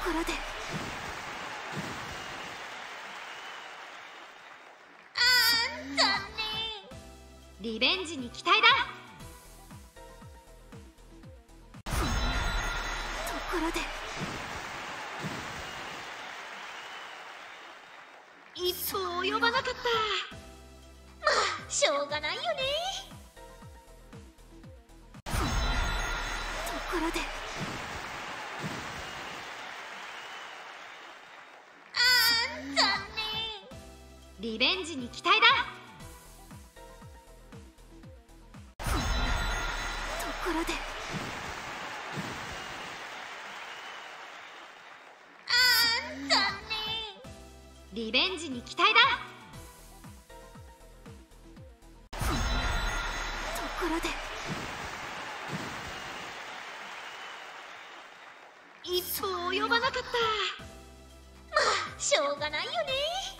ころで残念。リベンジに期待だ。 ところで一歩及ばなかった。まあしょうがないよね。 ところで残念。リベンジに期待だ。 ところで残念。リベンジに期待だ。 ところで一歩及ばなかった。まあしょうがないよね。